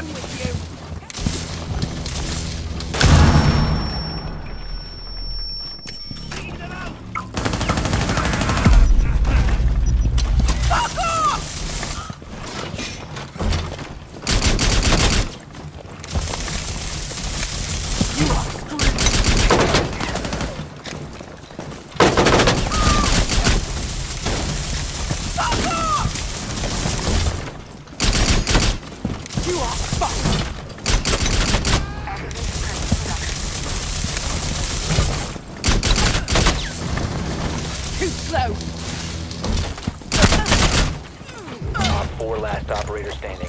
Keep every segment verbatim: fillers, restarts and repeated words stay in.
done with you. Four last operator standing.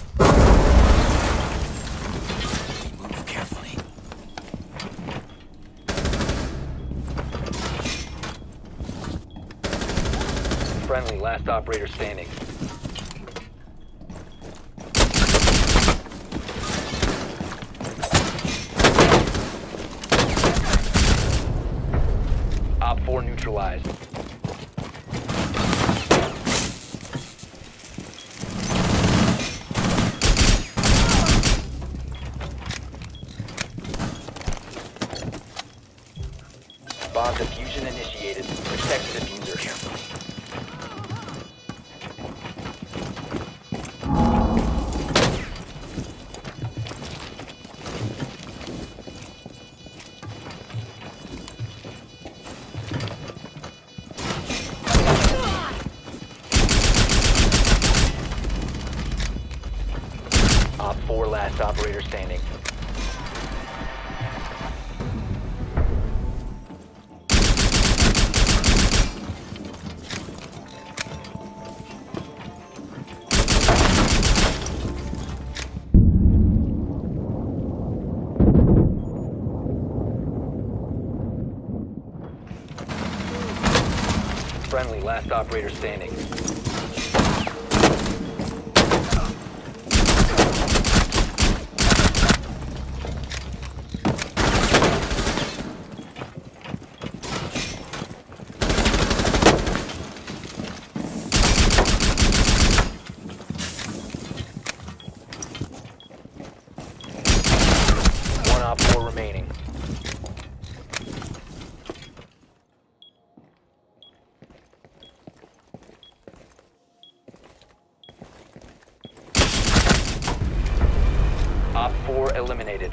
Move carefully. Friendly, last operator standing. Op four neutralized. Bomb diffusion initiated. Protect the diffuser. Carefully. Op four last operator standing. Friendly, last operator standing. One op four remaining. Op four eliminated.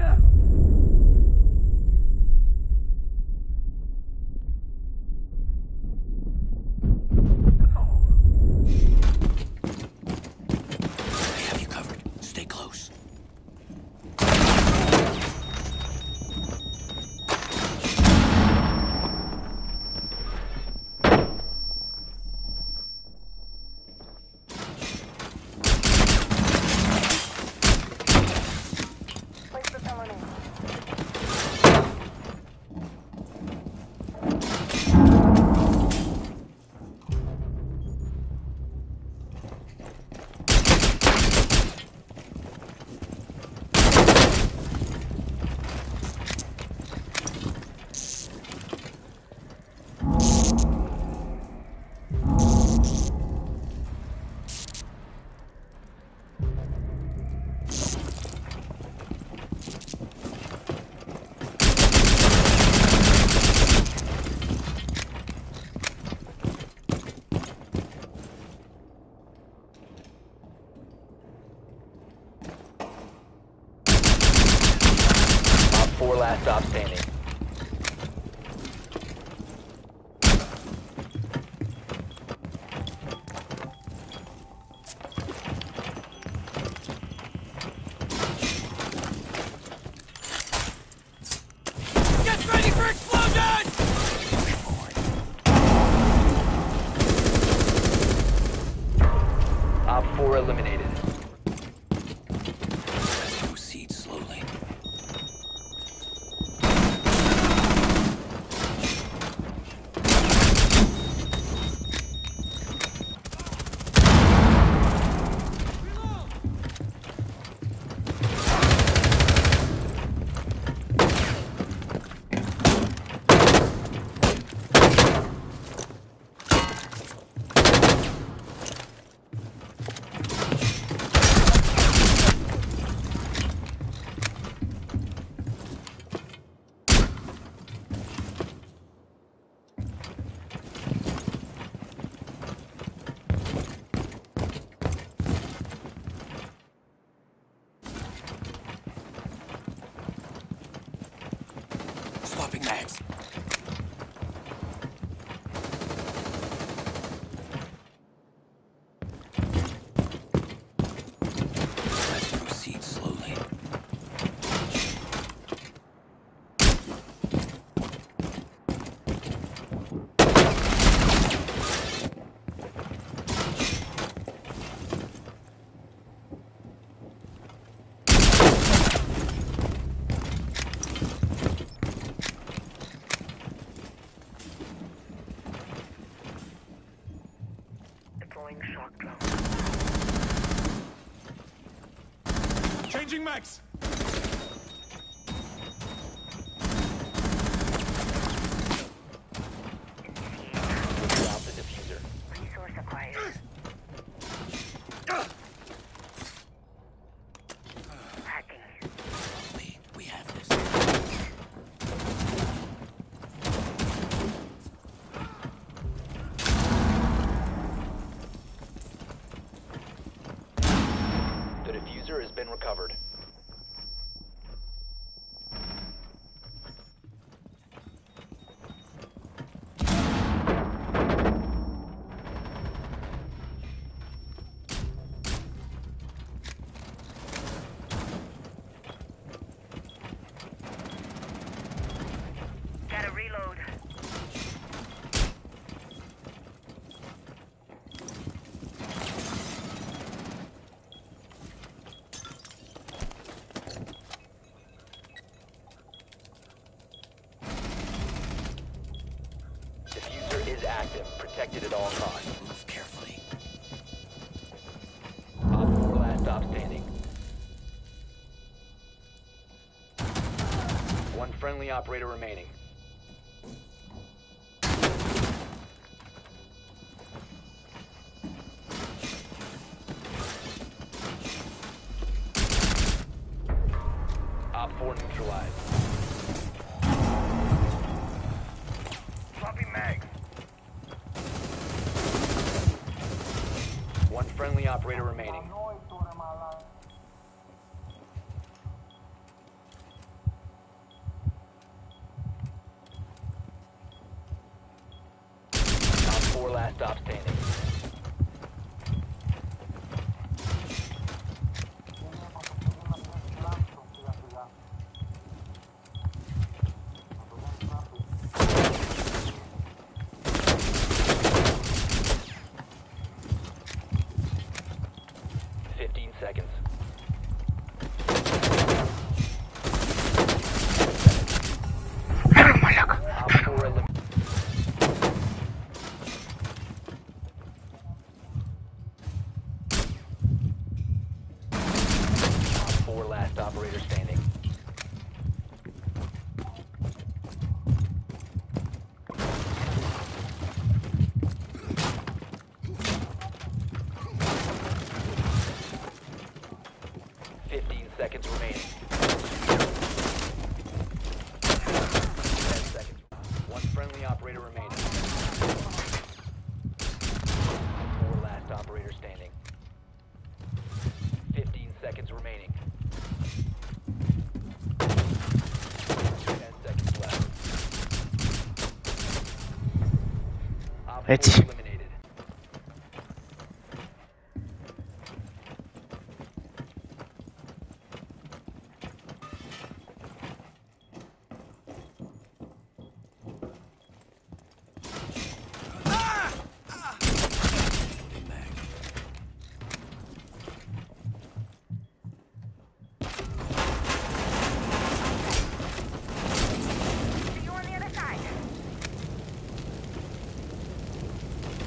I have you covered. Stay close. Four last stop standing. Get ready for explosion! Op four eliminated. Let's proceed slowly. Changing mags! Drop the diffuser. Resource acquired. Hacking. We, we have this. The diffuser has been recovered. Gotta reload. Diffuser is active, protected at all costs. Move carefully. Op four last stop standing. One friendly operator remaining. Op four neutralized. Floppy mag. One friendly operator remaining. Op four last stop standing. Fifteen seconds. Op four elim- Op four last operator standing. Fifteen seconds remaining. Ten seconds. One friendly operator remaining. Four last operator standing. Fifteen seconds remaining. Ten seconds left. Op four It's- eliminated. Loading mag. See you on the other side.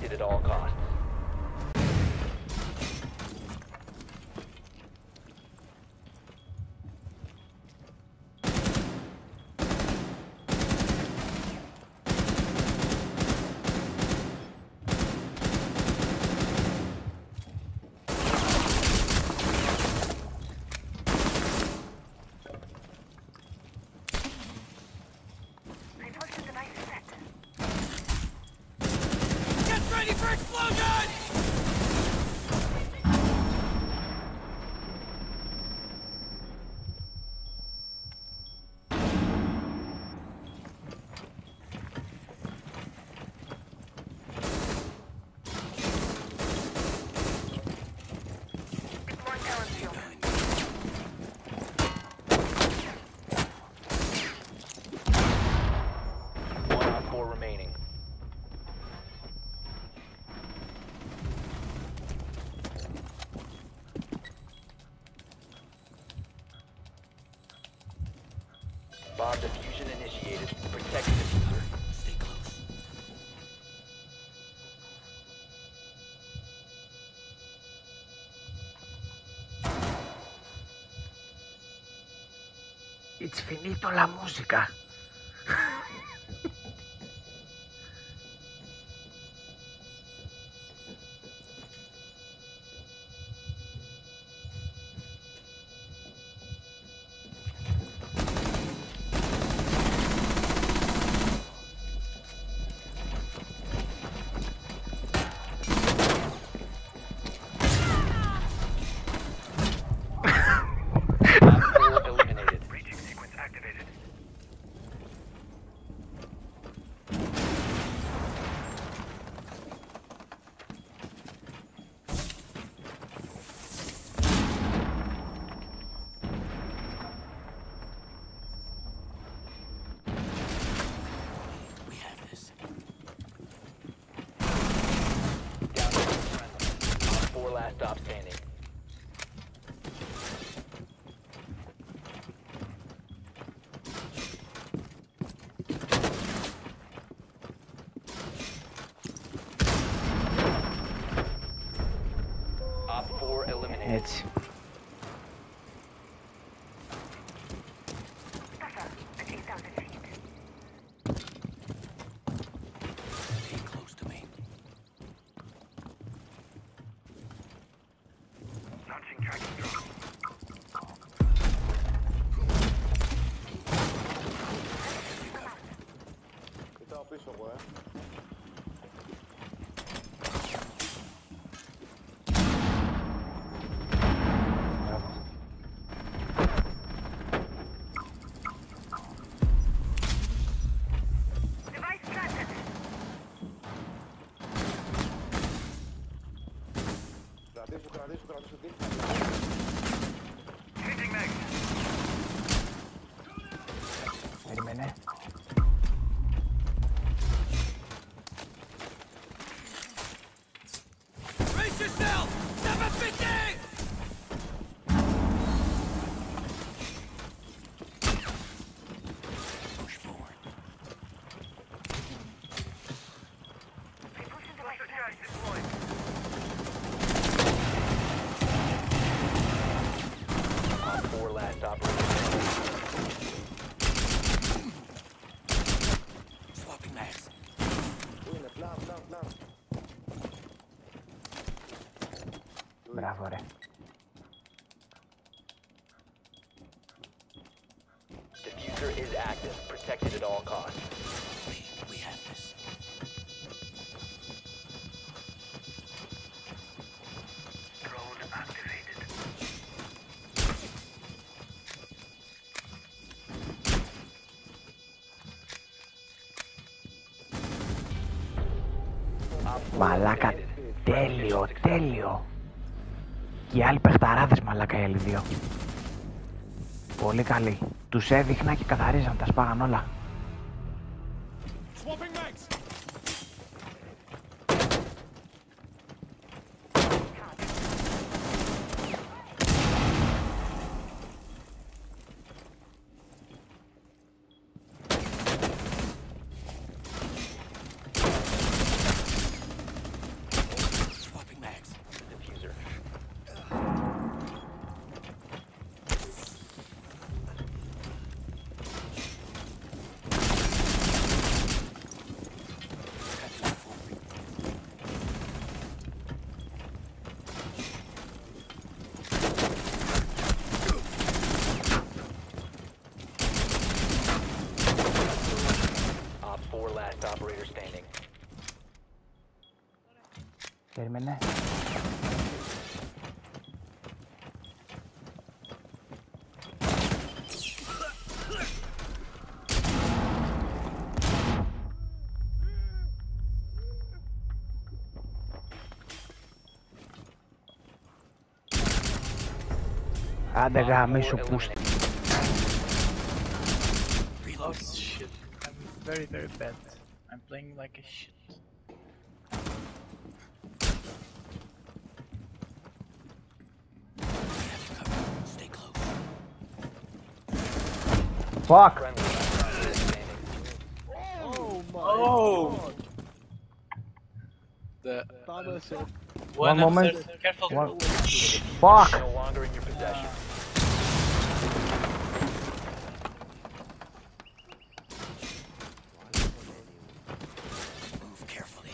protected at all costs. Repulsion device set. Get ready for explosion! One talent field. One on four remaining. Bomb diffusion initiated. Protect the diffuser. Stay close. It's finito la musica. Op four eliminated. Breaching sequence activated. We have this. Down to one friendly. Op four last stop standing. Op four eliminated. Έτσι. Buffer at eight thousand feet. Stay close to me. Launching tracking drone. Κοιτάω πίσω εγώ, ε. Device planted. Κρατήσου, κρατήσου, κρατήσου δίχτυα. Changing mag. Περίμενε. Brace yourself! seven fifty! Push forward. Repulsion device set. Deployed. Op four last operator. Swapping mags. Πού είναι, πλάν, πλάν, πλάν. Μπράβο ρε. Diffuser is active. Protected at all costs. We, we have this. Drone activated. Op four Μαλάκα, eliminated. τέλειο, τέλειο. Και οι άλλοι παιχταράδες μαλάκα οι άλλοι δύο. Πολύ καλή. Τους έδειχνα και καθαρίζαν, τα σπάγαν όλα. Swapping mags! Περίμενε. Άντε γαμίσου πούστη. Oh shit, I'm very very bad. I'm playing like a shit. Stay close. Fuck! Friendly operator standing. Oh my Oh! god! The Πάμε σε... one, One moment. upstairs. Careful. One. Fuck! No longer in your possession. Move carefully.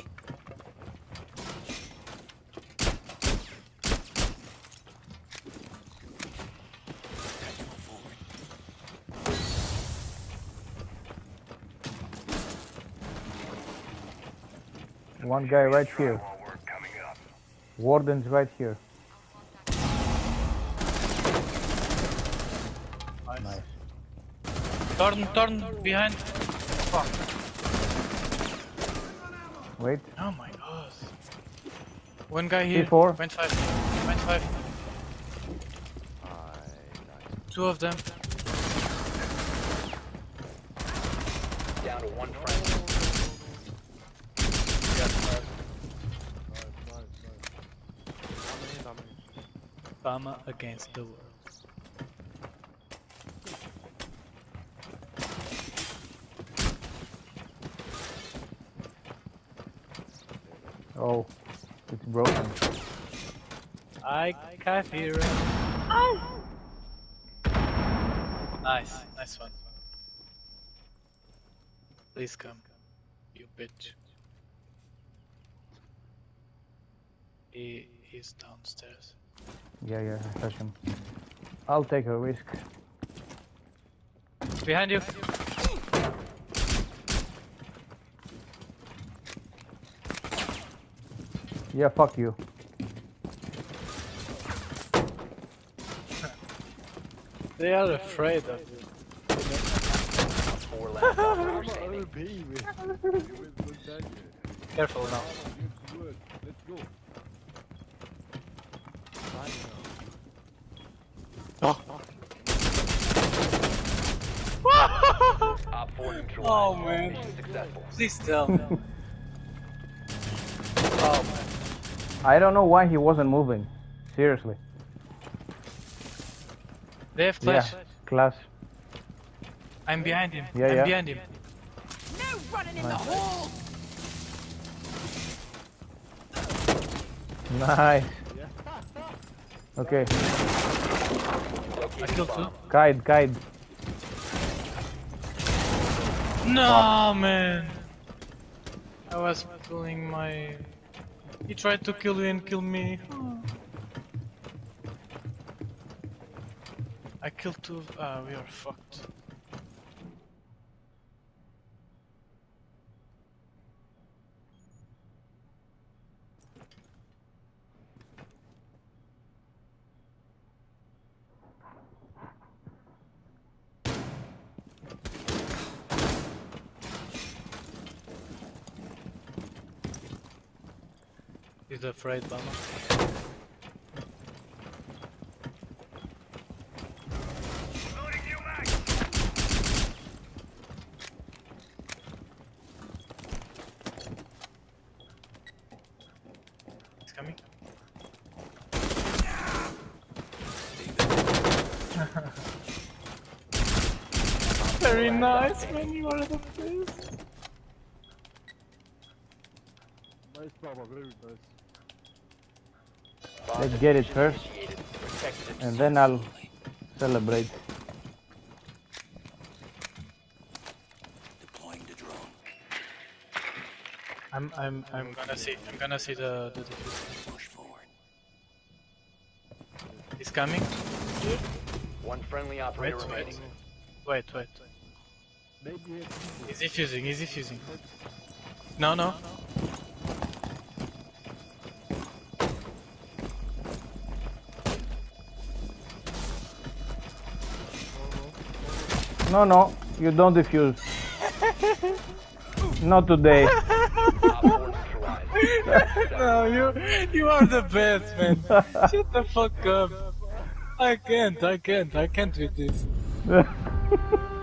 Time to move forward. One guy right here. Work coming up. Warden's right here. Nice. Turn, turn behind. Fuck. Wait. Oh my god. One guy here. C four. Point five. Point five. Two of them. Down to one friendly. Fama against the world. Oh, it's broken. I can't hear it. Nice, nice one. Please come, you bitch. He he's downstairs. Yeah, yeah, I touch him. I'll take a risk. Behind you. Yeah, fuck you. They are afraid of you. Four last operators I'm standing. O P with... with Montagne. Careful now. Good work. Let's go. Op four neutralized. Oh, man. Mission successful. Please tell me. Oh man. I don't know why he wasn't moving. Seriously. They have flash. Yeah, class. I'm behind him. Yeah, I'm yeah. behind him. No running in the hall! Nice. Okay, I killed two. guide, guide. No, man. I was pulling my. He tried to kill you and kill me. I killed two. Ah, we are fucked. He's afraid, Bama. Loading new mag. He's coming. Very nice, man. You are the best. Nice Papa, very nice. Let's get it first, Initiated. Protected the and then I'll celebrate. Deploying the drone. I'm I'm I'm gonna see I'm gonna see the the diffuser. Push forward. He's coming. one friendly Wait, operator wait. remaining. Wait, wait. Maybe he has people. He's defusing, he's defusing. No, no. No, no, you don't defuse. Not today. Op four neutralized. No, you you are the best, man. Shut the fuck up. I can't, I can't, I can't with this.